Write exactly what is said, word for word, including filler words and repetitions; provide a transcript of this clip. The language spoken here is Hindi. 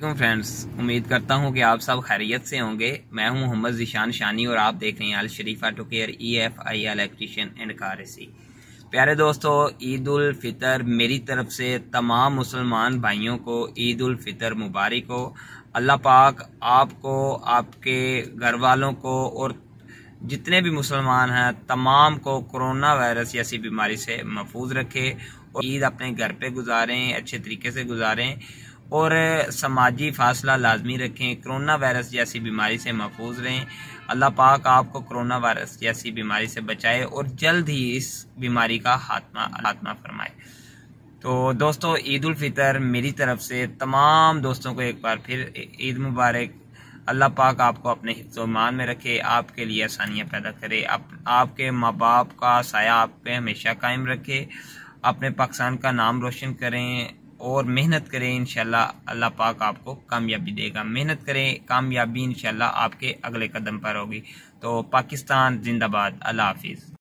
फ्रेंड्स, उम्मीद करता हूं कि आप सब खैरियत से होंगे। मैं हूं मोहम्मद ज़ीशान शानी और आप देख रहे हैं Al Sharifa to care E F I electrician and car AC. प्यारे दोस्तों, ईद उल फितर मेरी तरफ से तमाम मुसलमान भाइयों को ईद उल फितर मुबारक हो। अल्लाह पाक आपको, आपके घर वालों को और जितने भी मुसलमान हैं तमाम को कोरोना वायरस जैसी बीमारी से महफूज रखे और ईद अपने घर पे गुजारें, अच्छे तरीके से गुजारें और समाजी फासला लाजमी रखें। कोरोना वायरस जैसी बीमारी से महफूज रहें। अल्लाह पाक आपको कोरोना वायरस जैसी बीमारी से बचाए और जल्द ही इस बीमारी का खात्मा खात्मा फरमाए। तो दोस्तों, ईद उल फितर मेरी तरफ से तमाम दोस्तों को एक बार फिर ईद मुबारक। अल्लाह पाक आपको अपने हिफ्ज़-ओ-ईमान में रखे, आपके लिए आसानियाँ पैदा करे, आप, आपके माँ बाप का साया आप पे हमेशा कायम रखे, अपने पाकिस्तान का नाम रोशन करें और मेहनत करें। इंशाल्लाह अल्लाह पाक आपको कामयाबी देगा। मेहनत करें, कामयाबी इंशाल्लाह आपके अगले कदम पर होगी। तो पाकिस्तान जिंदाबाद। अल्लाह हाफिज़।